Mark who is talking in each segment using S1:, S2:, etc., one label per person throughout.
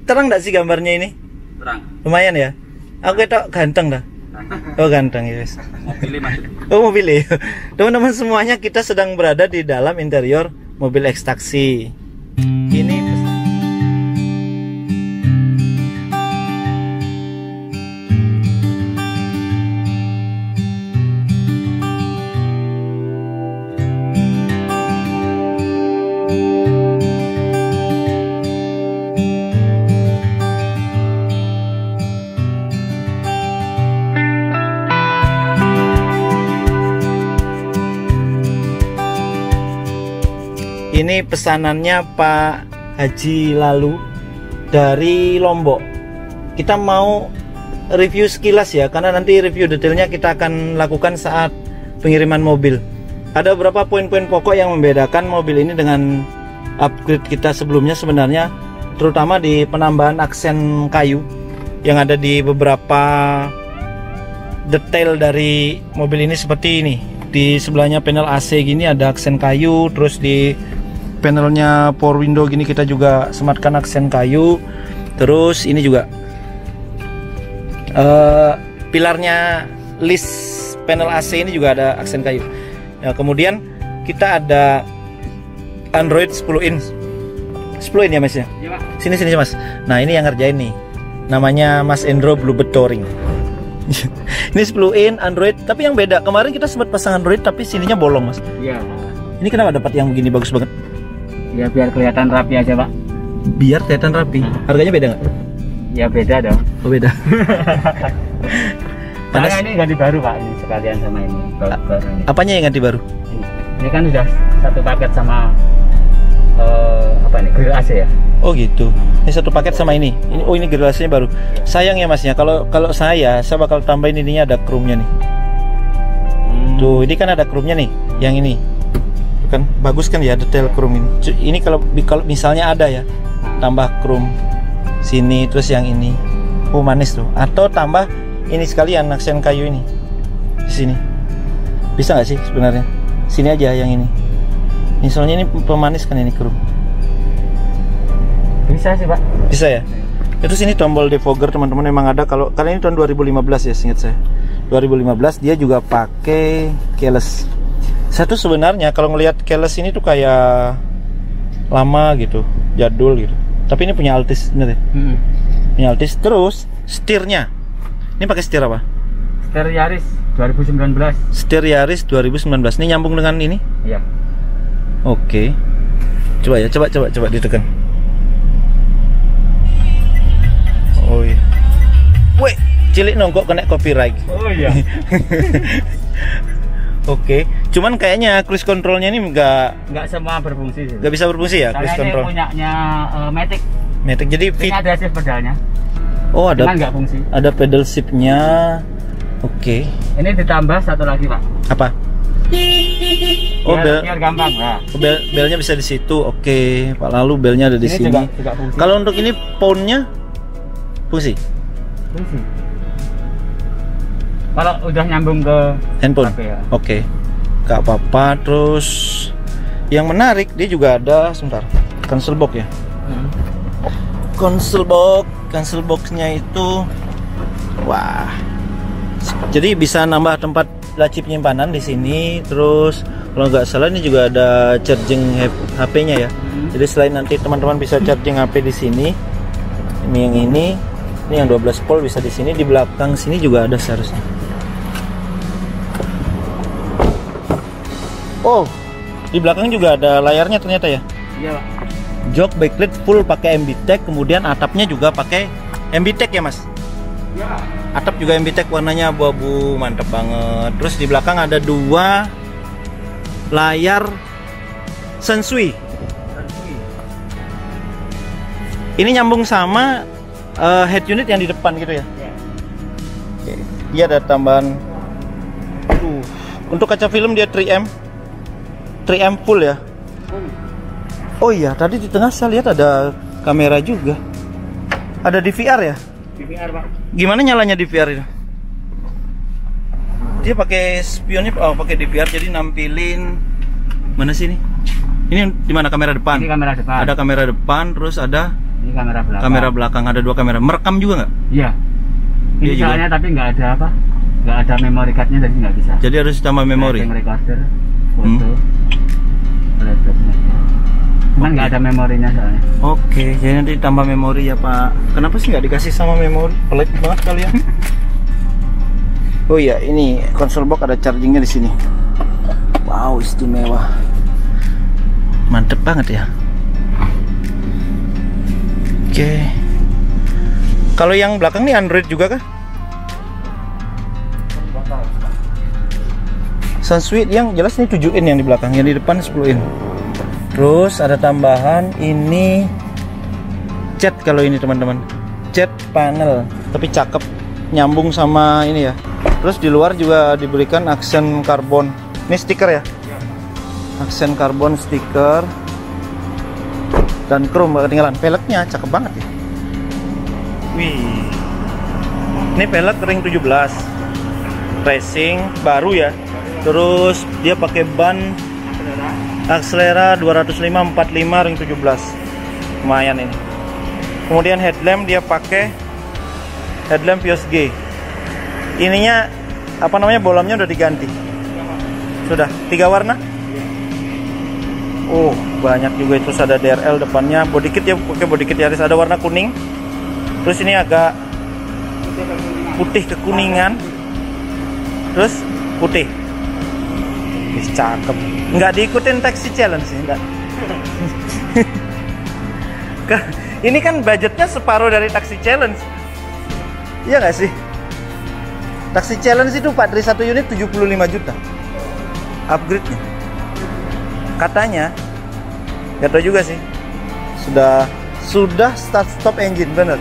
S1: terang nggak sih gambarnya ini?
S2: Terang.
S1: Lumayan ya. Aku itu ganteng dah. Oh ganteng ya guys.
S2: Mobilnya masuk.
S1: Oh mobil ya. Teman-teman semuanya, kita sedang berada di dalam interior mobil X-Taxi. Ini ini pesanannya Pak Haji Lalu dari Lombok. Kita mau review sekilas ya, karena nanti review detailnya kita akan lakukan saat pengiriman mobil. Ada beberapa poin-poin pokok yang membedakan mobil ini dengan upgrade kita sebelumnya sebenarnya, terutama di penambahan aksen kayu yang ada di beberapa detail dari mobil ini seperti ini. Di sebelahnya panel AC gini ada aksen kayu, terus di panelnya power window gini kita juga sematkan aksen kayu. Terus ini juga pilarnya list panel AC ini juga ada aksen kayu. Nah, kemudian kita ada Android 10 inch. 10 inch ya Mas ya?
S2: Iya, Pak.
S1: Sini Mas. Nah, ini yang ngerjain nih. Namanya Mas Endro Bluebird Touring. Ini 10 inch Android, tapi yang beda. Kemarin kita sempat pasang Android tapi sininya bolong, Mas.
S2: Iya.
S1: Ini kenapa dapat yang begini bagus banget?
S2: Ya biar kelihatan rapi aja, Pak.
S1: Biar kelihatan rapi. Harganya beda nggak?
S2: Ya beda dong.
S1: Oh beda.
S2: Karena ini ganti baru, Pak, ini sekalian sama ini. Baru ini.
S1: Apanya yang ganti baru?
S2: Ini kan udah satu paket sama apa ini? Grill AC ya.
S1: Oh gitu. Ini satu paket sama ini. Oh ini grill AC-nya baru. Sayang ya Masnya, kalau saya bakal tambahin ininya, ada chrome-nya nih. Tuh, ini kan ada chrome-nya nih, yang ini. Kan bagus kan ya detail chrome ini. Ini kalau misalnya ada ya, tambah chrome sini, terus yang ini. Oh manis tuh. Atau tambah ini sekalian aksen kayu ini di sini. Bisa nggak sih sebenarnya? Sini aja yang ini. Misalnya ini pemanis kan ini chrome.
S2: Bisa sih, Pak.
S1: Bisa ya? Itu sini tombol defogger teman-teman memang ada. Kalau karena ini tahun 2015 ya, seingat saya. 2015 dia juga pakai keyless. Saya tuh sebenarnya kalau ngelihat keyless ini tuh kayak lama gitu, jadul gitu. Tapi ini punya Altis bener ya? Punya Altis. Terus setirnya, ini pakai setir apa?
S2: Setir Yaris 2019.
S1: Setir Yaris 2019. Ini nyambung dengan ini?
S2: Iya.
S1: Oke. Coba ya, coba ditekan. Oh iya. Weh, cilik nongkok kena copyright.
S2: Oh iya.
S1: Oke, cuman kayaknya cruise controlnya ini
S2: nggak semua berfungsi sih.
S1: Nggak bisa berfungsi ya cruise control.
S2: Ini punyanya Matic.
S1: Matic, jadi
S2: ini ada shift pedalnya.
S1: Oh ada.
S2: Cuman nggak fungsi.
S1: Ada pedal shiftnya. Oke.
S2: Ini ditambah satu lagi, Pak.
S1: Apa? Oh
S2: biar gampang. Nah.
S1: Belnya bisa di situ. Oke, Pak. Lalu belnya ada di sini.
S2: Juga fungsi.
S1: Kalau untuk ini phone-nya fungsi.
S2: Fungsi. Kalau udah nyambung ke
S1: handphone,
S2: ya.
S1: Oke. Gak apa-apa. Terus yang menarik dia juga ada, sebentar, console box ya. Console boxnya itu, wah. Jadi bisa nambah tempat laci penyimpanan di sini. Terus kalau nggak salah ini juga ada charging HP-nya ya. Jadi selain nanti teman-teman bisa charging HP di sini, ini yang 12 volt bisa di sini. Di belakang sini juga ada seharusnya. Oh, di belakang juga ada layarnya ternyata ya.
S2: Iya, Pak.
S1: Jok backlit full pakai MBTEK, kemudian atapnya juga pakai MBTEK ya, Mas?
S2: Iya.
S1: Atap juga MBTEK, warnanya abu-abu, mantap banget. Terus di belakang ada dua layar Sensui. Ini nyambung sama head unit yang di depan gitu ya. Oke. Dia ada tambahan. Untuk kaca film dia 3M full ya. Oh iya, tadi di tengah saya lihat ada kamera juga. Ada DVR ya?
S2: DVR, Pak.
S1: Gimana nyalanya DVR itu? Dia pakai spionnya, oh pakai DVR, jadi nampilin mana sih ini? Ini di mana kamera depan?
S2: Ini kamera depan.
S1: Ada kamera depan, terus ada
S2: Ini kamera belakang.
S1: Kamera belakang, ada 2 kamera. Merekam juga nggak?
S2: Iya. Ini
S1: Iya juga.
S2: soalnya tapi nggak ada apa? Nggak ada memory cardnya, jadi nggak bisa.
S1: Jadi harus tambah memori.
S2: Yang recorder, foto, laptopnya. Cuman nggak ada memorinya soalnya.
S1: Oke, jadi nanti tambah memori ya Pak. Kenapa sih nggak dikasih sama memori? Pelit banget kalian. Oh iya, ini konsol box ada chargingnya di sini. Wow, istimewa. Mantep banget ya. Oke. Kalau yang belakang nih Android juga kah? Sunsweet yang jelas ini 7 in yang di belakang, yang di depan 10 in. Terus ada tambahan ini cat, kalau ini teman-teman, cat panel, tapi cakep, nyambung sama ini ya. Terus di luar juga diberikan aksen karbon. Ini stiker ya? Aksen karbon stiker dan chrome gak ketinggalan. Peleknya cakep banget ya. Wih, ini pelek ring 17 racing baru ya. Terus dia pakai ban Axelera 205 45 ring 17, lumayan ini. Kemudian headlamp dia pakai headlamp Pios G. Ininya apa namanya, bolamnya udah diganti. Sudah 3 warna. Oh banyak juga itu. Ada DRL depannya, body kit ya, pakai body kit Yaris, ada warna kuning. Terus ini agak putih kekuningan, terus putih. Ih, cakep. Nggak diikutin taxi challenge sih, enggak. Ini kan budgetnya separuh dari taxi challenge. Iya nggak sih? Taxi challenge itu Pak, dari 1 unit 75 juta upgrade-nya. Katanya, nggak tahu juga sih. Sudah start stop engine, bener?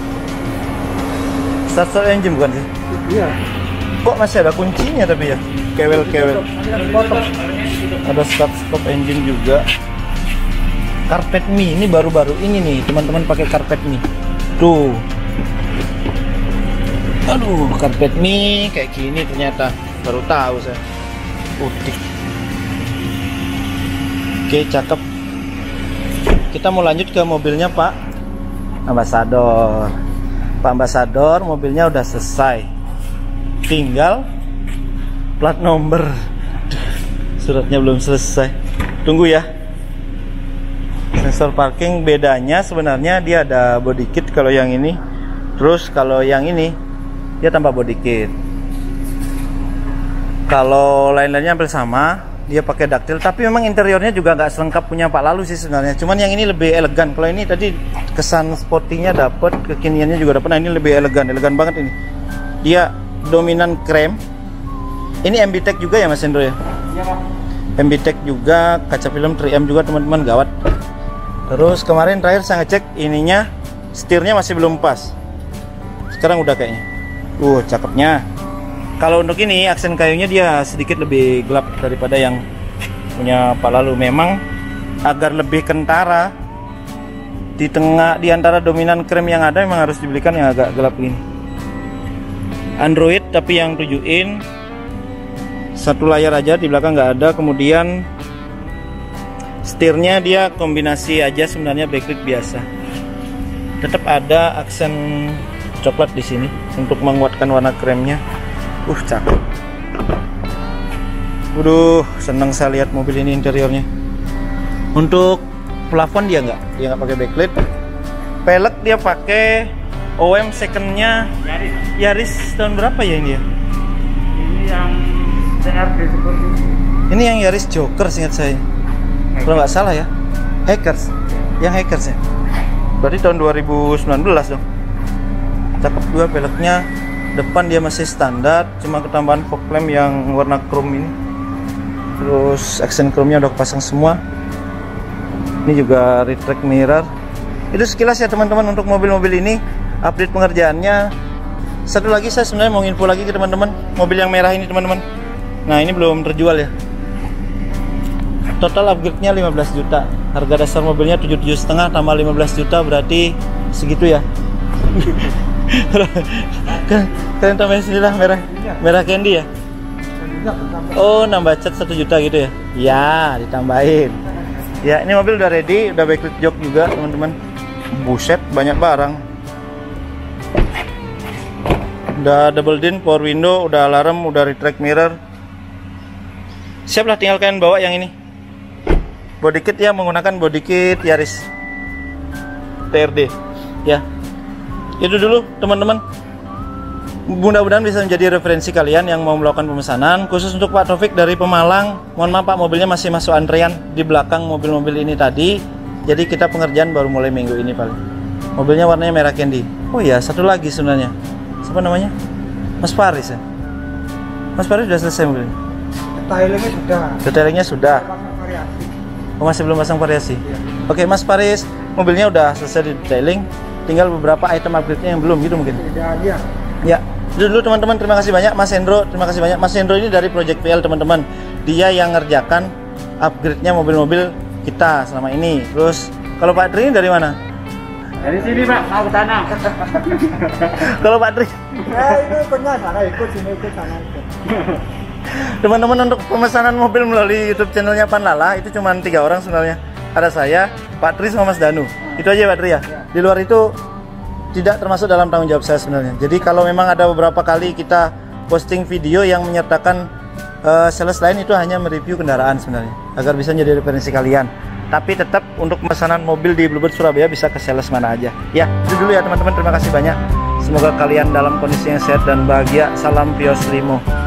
S1: Start stop engine bukan sih?
S2: Iya.
S1: Kok masih ada kuncinya tapi ya? Kewel-kewel. Ada start stop engine juga. Carpet Me, ini baru-baru ini nih teman-teman, pakai carpet Me. Tuh. Aduh, carpet Me kayak gini ternyata. Baru tahu saya. Putih. Oke, cakep. Kita mau lanjut ke mobilnya Pak Ambassador. Pak Ambassador, mobilnya udah selesai. Tinggal plat nomor. Suratnya belum selesai. Tunggu ya. Sensor parking bedanya sebenarnya dia ada body kit kalau yang ini. Terus kalau yang ini dia tambah body kit. Kalau lain-lainnya hampir sama, dia pakai ductile, tapi memang interiornya juga nggak selengkap punya Pak Lalu sih sebenarnya. Cuman yang ini lebih elegan. Kalau ini tadi kesan sportinya dapat, kekiniannya juga dapat. Nah ini lebih elegan banget ini. Dia dominan krem. Ini MB-Tech juga ya Mas Hendro ya?
S2: Iya Pak.
S1: MB-Tech juga, kaca film 3M juga teman-teman, gawat. Terus kemarin terakhir saya ngecek ininya, setirnya masih belum pas. Sekarang udah kayaknya. Cakepnya. Kalau untuk ini aksen kayunya dia sedikit lebih gelap daripada yang punya Pak Lalu. Memang agar lebih kentara di tengah, di antara dominan krem yang ada, memang harus dibelikan yang agak gelap ini. Android tapi yang 7 in, satu layar aja, di belakang nggak ada. Kemudian setirnya dia kombinasi aja sebenarnya, backlit biasa. Tetap ada aksen coklat di sini untuk menguatkan warna kremnya. Cakep. Waduh, seneng saya lihat mobil ini interiornya. Untuk plafon dia nggak pakai backlit. Pelek dia pakai OM secondnya Yaris tahun berapa ya ini ya?
S2: Ini yang CRD seperti ini.
S1: Ini yang Yaris Joker seingat saya. Kalau nggak salah ya, Hackers. Yang Hackers ya. Berarti tahun 2019 dong. Cakep juga peleknya. Depan dia masih standar, cuma ketambahan fog lamp yang warna chrome ini. Terus aksen chrome-nya udah pasang semua. Ini juga retract mirror. Itu sekilas ya teman-teman untuk mobil-mobil ini. Update pengerjaannya. Satu lagi saya sebenarnya mau info lagi ke teman-teman, mobil yang merah ini teman-teman. Nah ini belum terjual ya. Total upgrade-nya 15 juta. Harga dasar mobilnya 77,5 tambah 15 juta berarti segitu ya. Kalian tambahin sendiri lah, merah candy ya. Oh nambah cat 1 juta gitu ya. Ya ditambahin. Ya ini mobil udah ready, udah backlit jok juga teman-teman. Buset, banyak barang. Udah double din, power window, udah alarm, udah retract mirror. Siap lah, tinggal kalian bawa yang ini. Body kit ya, menggunakan body kit Yaris TRD ya. Itu dulu teman-teman. Mudah-mudahan bisa menjadi referensi kalian yang mau melakukan pemesanan. Khusus untuk Pak Taufik dari Pemalang, mohon maaf Pak, mobilnya masih masuk antrean di belakang mobil-mobil ini tadi. Jadi kita pengerjaan baru mulai minggu ini paling. Mobilnya warnanya merah candy. Oh iya, satu lagi sebenarnya. Siapa namanya? Mas Faris ya? Mas Faris sudah selesai mobilnya?
S3: Detailingnya sudah.
S1: Detailingnya sudah.
S3: Variasi.
S1: Oh, masih belum pasang variasi?
S3: Ya.
S1: Oke Mas Faris, mobilnya udah selesai di detailing. Tinggal beberapa item upgrade-nya yang belum gitu mungkin?
S3: Ya.
S1: Ya, itu dulu teman-teman. Terima kasih banyak Mas Hendro. Terima kasih banyak Mas Hendro ini dari Project PL teman-teman. Dia yang ngerjakan upgrade-nya mobil-mobil kita selama ini. Terus kalau Pak Tri dari mana?
S2: Dari sini Pak, mau ke sana.
S1: Kalau Pak Tri?
S3: Ya itu ikutnya sana, ikut sini, ikut sana, ikut.
S1: Teman-teman, untuk pemesanan mobil melalui YouTube channelnya Panlala itu cuma 3 orang sebenarnya. Ada saya, Pak Tri sama Mas Danu. Itu aja Pak Tri ya. Di luar itu tidak termasuk dalam tanggung jawab saya sebenarnya. Jadi kalau memang ada beberapa kali kita posting video yang menyertakan sales lain, itu hanya mereview kendaraan sebenarnya agar bisa menjadi referensi kalian. Tapi tetap untuk pemesanan mobil di Bluebird Surabaya bisa ke sales mana aja. Ya, itu dulu ya teman-teman. Terima kasih banyak. Semoga kalian dalam kondisi yang sehat dan bahagia. Salam Pios Limo.